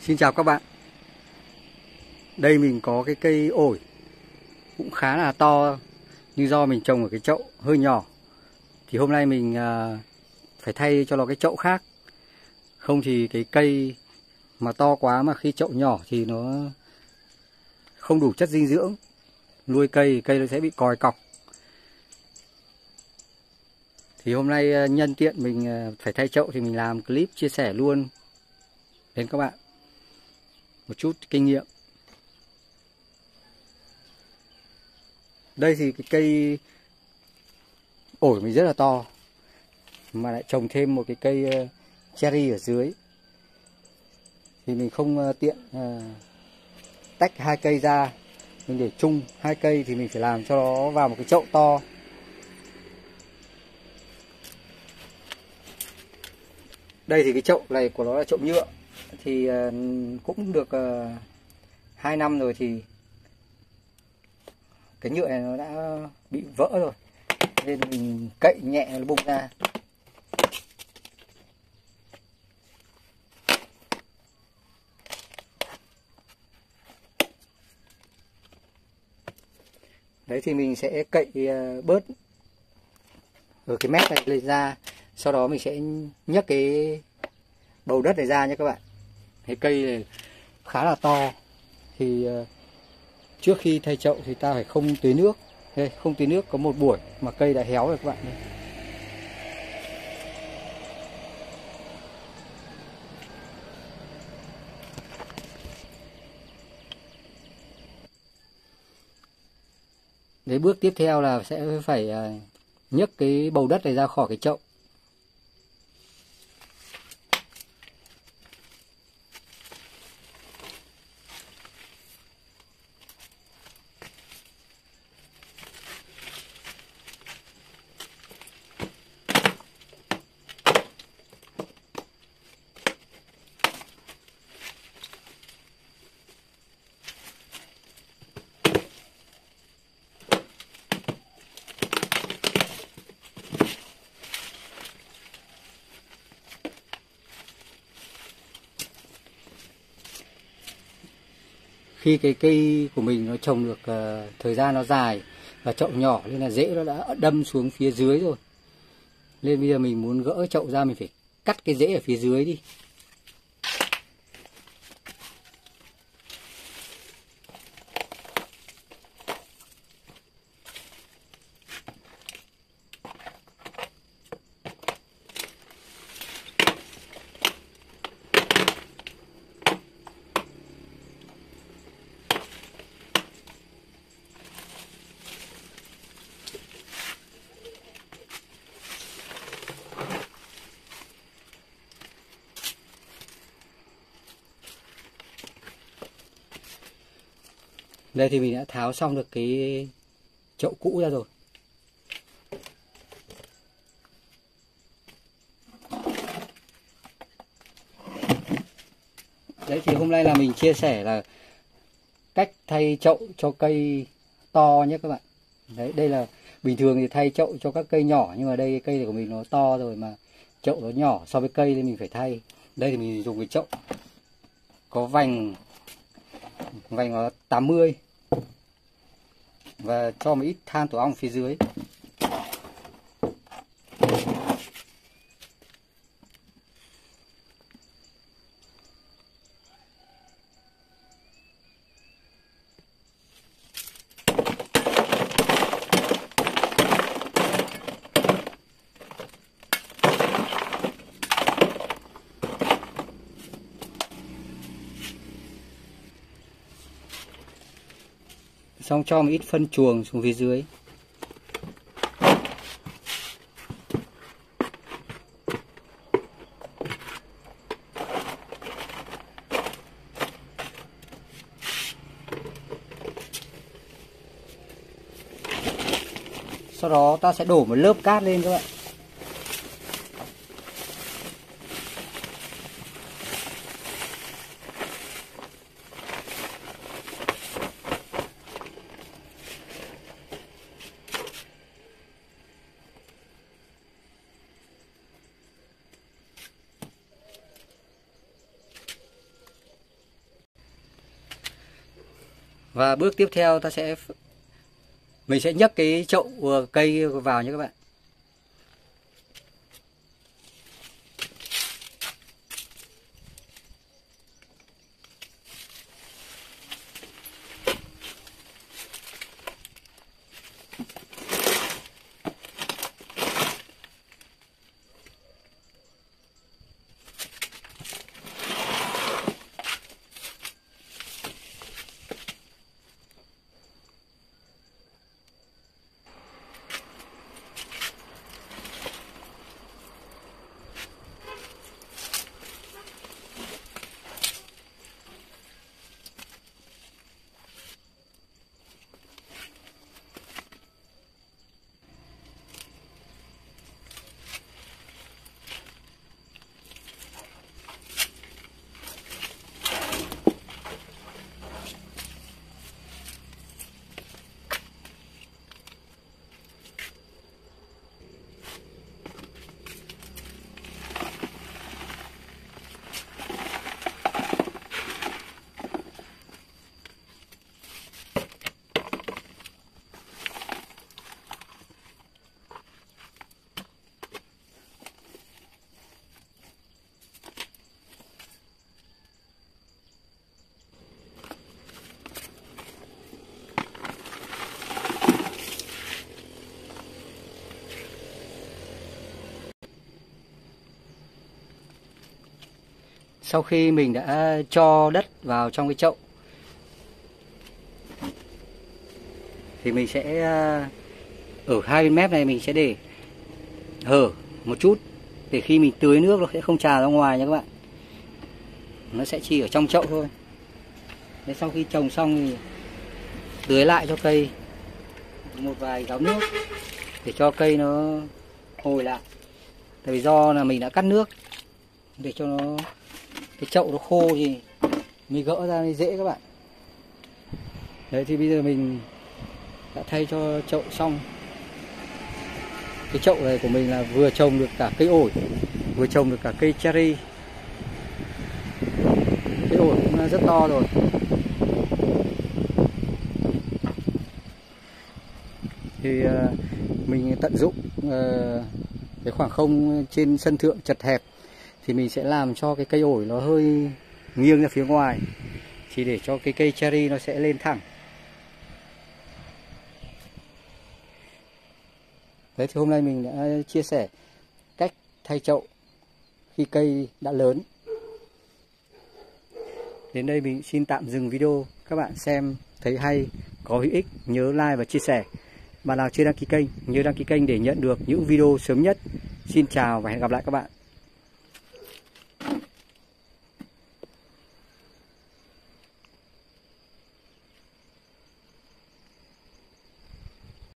Xin chào các bạn. Đây mình có cái cây ổi cũng khá là to, nhưng do mình trồng ở cái chậu hơi nhỏ thì hôm nay mình phải thay cho nó cái chậu khác. Không thì cái cây mà to quá mà khi chậu nhỏ thì nó không đủ chất dinh dưỡng nuôi cây nó sẽ bị còi cọc. Thì hôm nay nhân tiện mình phải thay chậu thì mình làm clip chia sẻ luôn đến các bạn một chút kinh nghiệm. Đây thì cái cây ổi mình rất là to, mà lại trồng thêm một cái cây cherry ở dưới thì mình không tiện tách hai cây ra, mình để chung hai cây thì mình phải làm cho nó vào một cái chậu to. Đây thì cái chậu này của nó là chậu nhựa thì cũng được 2 năm rồi thì cái nhựa này nó đã bị vỡ rồi, nên mình cậy nhẹ nó bung ra. Đấy thì mình sẽ cậy bớt ở cái mép này lên ra, sau đó mình sẽ nhấc cái bầu đất này ra nhé các bạn. Cái cây này khá là to thì trước khi thay chậu thì ta phải không tưới nước. Đây, không tưới nước có một buổi mà cây đã héo rồi các bạn. Đây. Đấy, bước tiếp theo là sẽ phải nhấc cái bầu đất này ra khỏi cái chậu. Khi cái cây của mình nó trồng được thời gian nó dài và chậu nhỏ nên là rễ nó đã đâm xuống phía dưới rồi. Nên bây giờ mình muốn gỡ chậu ra, mình phải cắt cái rễ ở phía dưới đi. Đây thì mình đã tháo xong được cái chậu cũ ra rồi. Đấy thì hôm nay là mình chia sẻ là cách thay chậu cho cây to nhé các bạn. Đấy, đây là bình thường thì thay chậu cho các cây nhỏ, nhưng mà đây cây này của mình nó to rồi mà chậu nó nhỏ so với cây nên mình phải thay. Đây thì mình dùng cái chậu có vành nó 80 và cho một ít than tổ ong phía dưới. Xong cho một ít phân chuồng xuống phía dưới. Sau đó ta sẽ đổ một lớp cát lên các bạn. Và bước tiếp theo mình sẽ nhấc cái chậu cây vào nhé các bạn. Sau khi mình đã cho đất vào trong cái chậu thì mình sẽ ở hai bên mép này mình sẽ để hở một chút để khi mình tưới nước nó sẽ không trào ra ngoài nha các bạn. Nó sẽ chỉ ở trong chậu thôi. Thế sau khi trồng xong thì tưới lại cho cây một vài gáo nước để cho cây nó hồi lại. Tại vì do là mình đã cắt nước để cho nó cái chậu nó khô thì mình gỡ ra mới dễ các bạn. Đấy thì bây giờ mình đã thay cho chậu xong. Cái chậu này của mình là vừa trồng được cả cây ổi, vừa trồng được cả cây cherry. Cây ổi cũng rất to rồi. Thì mình tận dụng cái khoảng không trên sân thượng chật hẹp thì mình sẽ làm cho cái cây ổi nó hơi nghiêng ra phía ngoài, chỉ để cho cái cây cherry nó sẽ lên thẳng. Đấy thì hôm nay mình đã chia sẻ cách thay chậu khi cây đã lớn. Đến đây mình xin tạm dừng video. Các bạn xem thấy hay, có hữu ích nhớ like và chia sẻ. Bạn nào chưa đăng ký kênh nhớ đăng ký kênh để nhận được những video sớm nhất. Xin chào và hẹn gặp lại các bạn.